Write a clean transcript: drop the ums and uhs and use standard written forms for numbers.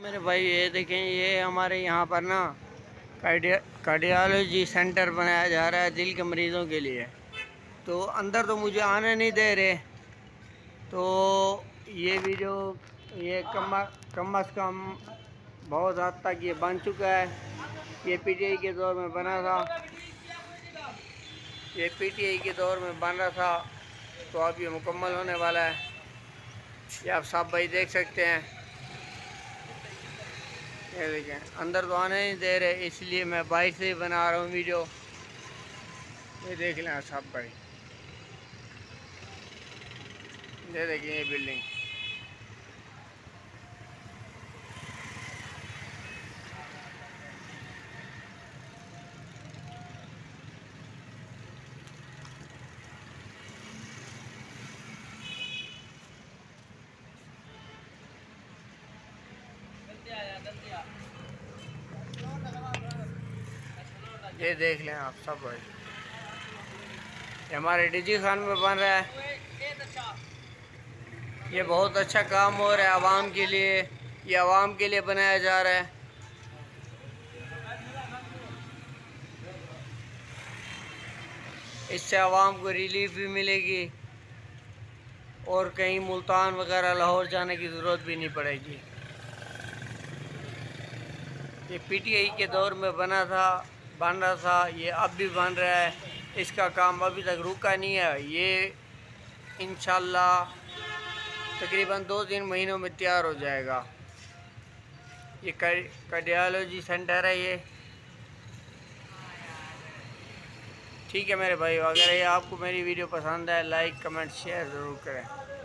मेरे भाई ये देखें, ये हमारे यहाँ पर ना कार्डियोलॉजी सेंटर बनाया जा रहा है दिल के मरीज़ों के लिए। तो अंदर तो मुझे आने नहीं दे रहे। तो ये वीडियो ये कम अज़ कम बहुत हद तक ये बन चुका है। ये पीटीआई के दौर में बना था, ये पीटीआई के दौर में बन रहा था। तो अब ये मुकम्मल होने वाला है। ये आप सब भाई देख सकते हैं। ये देखें, अंदर तो आने नहीं दे रहे, इसलिए मैं बाहर से ही बना रहा हूँ वीडियो। ये देख लें सब भाई, ये देखिए ये बिल्डिंग। ये देख लें आप सब भाई, ये हमारे डीजी खान में बन रहा है। ये बहुत अच्छा काम हो रहा है आवाम के लिए, ये आवाम के लिए बनाया जा रहा है। इससे आवाम को रिलीफ भी मिलेगी और कहीं मुल्तान वगैरह लाहौर जाने की ज़रूरत भी नहीं पड़ेगी। ये पीटीआई के दौर में बन रहा था, ये अब भी बन रहा है। इसका काम अभी तक रुका नहीं है। ये इंशाल्लाह तकरीबन 2-3 महीनों में तैयार हो जाएगा। ये कार्डियोलॉजी सेंटर है ये। ठीक है मेरे भाई, अगर ये आपको मेरी वीडियो पसंद है, लाइक कमेंट शेयर ज़रूर करें।